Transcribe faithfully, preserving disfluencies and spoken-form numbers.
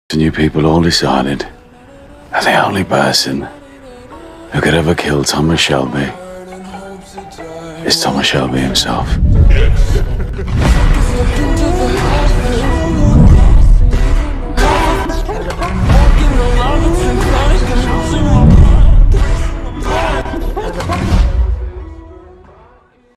And you people all decided that the only person who could ever kill Thomas Shelby is Thomas Shelby himself.